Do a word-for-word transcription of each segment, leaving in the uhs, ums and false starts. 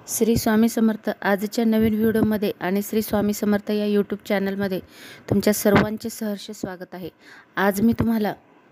श्री स्वामी समर्थ. आजच्या नवीन व्हिडिओमध्ये आणि श्री स्वामी समर्थ या यूट्यूब चॅनलमध्ये तुमच्या सर्वांचे सहर्ष स्वागत आहे. आज मी तुम्हाला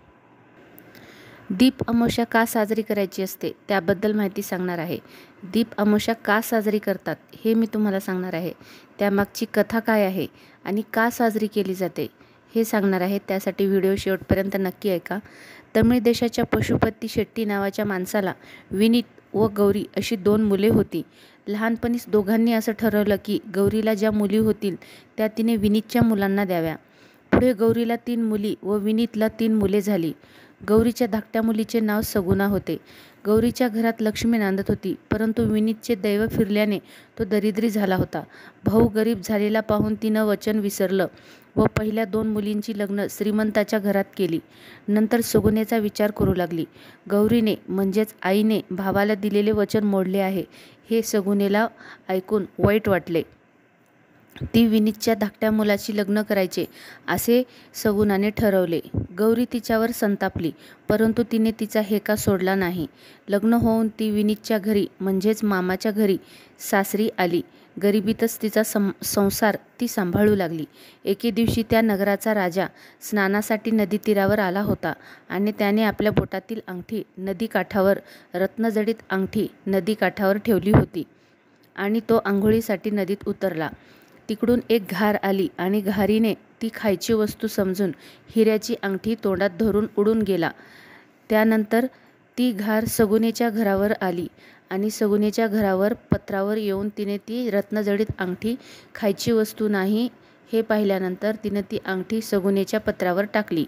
दीप अमावस्या का साजरी करायची असते त्याबद्दल माहिती सांगणार आहे. दीप अमावस्या का साजरी करतात हे मी तुम्हाला सांगणार आहे. त्यामागची कथा काय आहे आणि का साजरी केली जाते हे सांगणार आहे. त्यासाठी व्हिडिओ शेवटपर्यंत नक्की ऐका. तमिळ देशाच्या पशुपती शेट्टी नावाच्या माणसाला विनीत व गौरी अशी दोन मुले होती. लहानपणीच दोघांनी असं ठरवलं की गौरीला ज्या मुली होतील त्या तिने विनीतच्या मुलांना द्याव्या. पुढे गौरीला तीन मुली व विनीतला तीन मुले झाली. गौरीच्या धाकट्या मुलीचे नाव सगुणा होते. गौरीच्या घरात लक्ष्मी नांदत होती, परंतु विनीतचे दैव फिरल्याने तो दरिद्री झाला होता. भाऊ गरीब झालेला पाहून तिनं वचन विसरलं व पहिल्या दोन मुलींची लग्न श्रीमंताच्या घरात केली. नंतर सगुणेचा विचार करू लागली. गौरीने म्हणजेच आईने भावाला दिलेले वचन मोडले आहे हे सगुणेला ऐकून वाईट वाटले. ती विनीतच्या धाकट्या मुलाशी लग्न करायचे असे सगुणाने ठरवले. गौरी तिच्यावर संतापली, परंतु तिने तिचा हेका सोडला नाही. लग्न होऊन ती विनीतच्या घरी म्हणजेच मामाच्या घरी सासरी आली. गरिबीतच तिचा सं संसार ती सांभाळू लागली. एके दिवशी त्या नगराचा राजा स्नानासाठी नदी तीरावर आला होता आणि त्याने आपल्या बोटातील अंगठी नदी काठावर रत्नजडित अंगठी नदी काठावर ठेवली होती आणि तो आंघोळीसाठी नदीत उतरला. तिकडून एक घार आली आणि घारीने ती खायची वस्तू समजून हिऱ्याची अंगठी तोंडात धरून उडून गेला. त्यानंतर ती घार सगुणेच्या घरावर आली आणि सगुणेच्या घरावर पत्रावर येऊन तिने ती रत्नजडित अंगठी खायची वस्तू नाही हे पाहिल्यानंतर तिने ती अंगठी सगुणेच्या पत्रावर टाकली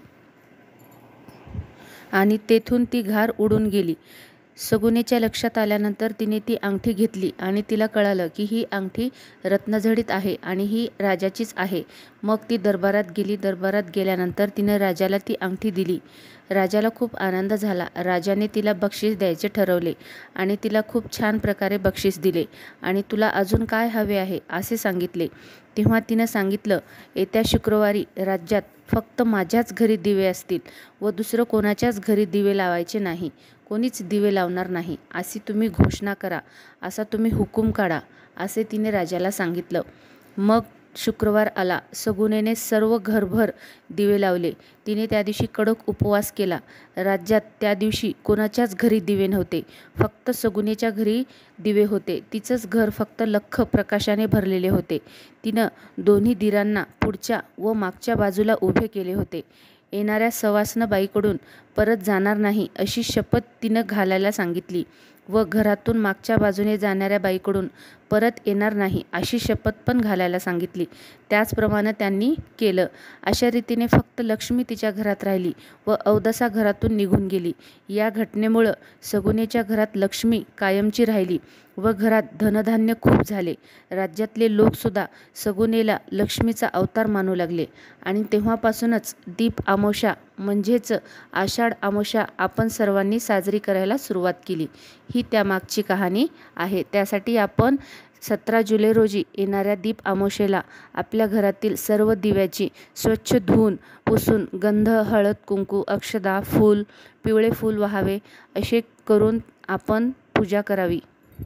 आणि तेथून ती घार उडून गेली. सगुणेच्या लक्षात आल्यानंतर तिने ती अंगठी घेतली आणि तिला कळालं की ही अंगठी रत्नजडित आहे आणि ही राजाचीच आहे. मग ती दरबारात गेली. दरबारात गेल्यानंतर तिने राजाला ती अंगठी दिली. राजाला खूप आनंद झाला. राजाने तिला बक्षीस द्यायचे ठरवले आणि तिला खूप छान प्रकारे बक्षीस दिले आणि तुला अजून काय हवे आहे असे सांगितले. तेव्हा तिनं सांगितलं, येत्या शुक्रवारी राज्यात फक्त माझ्याच घरी दिवे असतील व दुसरं कोणाच्याच घरी दिवे लावायचे नाही. कोणीच दिवे लावणार नाही अशी तुम्ही घोषणा करा, असा तुम्ही हुकूम काढा असे तिने राजाला सांगितलं. मग शुक्रवार आला. सगुणेने सर्व घरभर दिवे लावले. तिने त्या दिवशी कडक उपवास केला. राज्यात त्या दिवशी कोणाच्याच घरी दिवे नव्हते, फक्त सगुणेच्या घरी दिवे होते. तिचंच घर फक्त लख्ख प्रकाशाने भरलेले होते. तिनं दोन्ही दिरांना पुढच्या व मागच्या बाजूला उभे केले होते. येणाऱ्या सवासण बाईकडून परत जाणार नाही अशी शपथ तिनं घालायला सांगितली व घरातून मागच्या बाजूने जाणाऱ्या बाईकडून परत येणार नाही अशी शपथ पण घालायला सांगितली. त्याचप्रमाणे त्यांनी केलं. अशा रीतीने फक्त लक्ष्मी तिच्या घरात राहिली व अवदसा घरातून निघून गेली. या घटनेमुळं सगुणेच्या घरात लक्ष्मी कायमची राहिली व घरात धनधान्य खूप झाले. राज्यातले लोकसुद्धा सगुणेला लक्ष्मीचा अवतार मानू लागले आणि तेव्हापासूनच दीप अमावस्या म्हणजेच आषाढ अमावस्या आपण सर्वांनी साजरी करायला सुरुवात केली. ही त्यामागची कहाणी आहे. त्यासाठी आपण सतरा जुलै रोजी येणाऱ्या दीप अमावस्येला आपल्या घरातील सर्व दिव्याची स्वच्छ धुवून पुसून गंध, हळद, कुंकू, अक्षदा, फूल, पिवळे फूल व्हावे असे करून आपण पूजा करावी.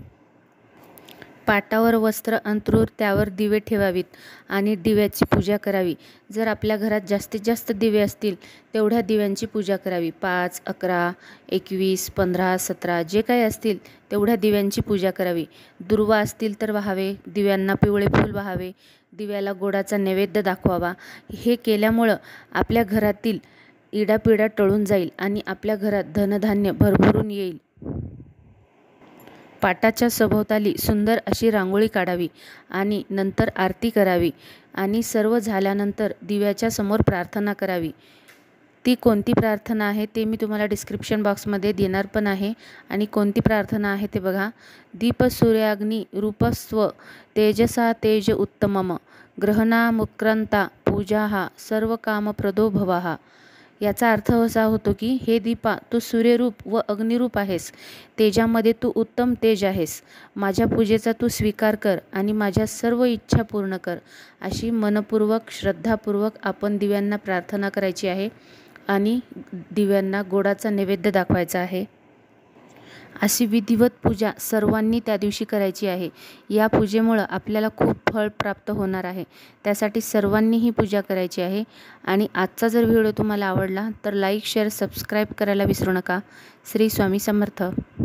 पाटावर वस्त्र अंथरून त्यावर दिवे ठेवावीत आणि दिव्याची पूजा करावी. जर आपल्या घरात जास्तीत जास्त दिवे असतील तेवढ्या दिव्यांची पूजा करावी. पाच, अकरा, एकवीस, पंधरा, सतरा जे काही असतील तेवढ्या दिव्यांची पूजा करावी. दुर्वा असतील तर वाहावे, दिव्यांना पिवळे फूल वाहावे, दिव्याला गोडाचा नैवेद्य दाखवावा. हे केल्यामुळं आपल्या घरातील इडापिडा टळून जाईल आणि आपल्या घरात धनधान्य भरभरून येईल. पाटाच्या सभोवताली सुंदर अशी रांगोळी काढावी आणि नंतर आरती करावी आणि सर्व झाल्यानंतर दिव्याच्या समोर प्रार्थना करावी. ती कोणती प्रार्थना आहे ते मी तुम्हाला डिस्क्रिप्शन बॉक्समध्ये देणार पण आहे. आणि कोणती प्रार्थना आहे ते बघा. दीप सूर्याग्नी रूपस्व तेजसा तेज उत्तमम ग्रहणामुक्रांता पूजा हा सर्व कामप्रदो भवाहा. याचा अर्थ असा होतो की हे दीपा, तू सूर्यरूप व अग्निरूप आहेस. तेजामध्ये तू उत्तम तेज आहेस. माझ्या पूजेचा तू स्वीकार कर आणि माझ्या सर्व इच्छा पूर्ण कर. अशी मनपूर्वक श्रद्धापूर्वक आपण दिव्यांना प्रार्थना करायची आहे आणि दिव्यांना गोडाचा नैवेद्य दाखवायचा आहे. अशी विधिवत पूजा सर्वांनी त्या दिवशी करायची आहे. या पूजेमुळं आपल्याला खूप फळ प्राप्त होणार आहे. त्यासाठी सर्वांनी ही पूजा करायची आहे. आणि आजचा जर व्हिडिओ तुम्हाला आवडला तर लाईक शेअर सबस्क्राईब करायला विसरू नका. श्री स्वामी समर्थ.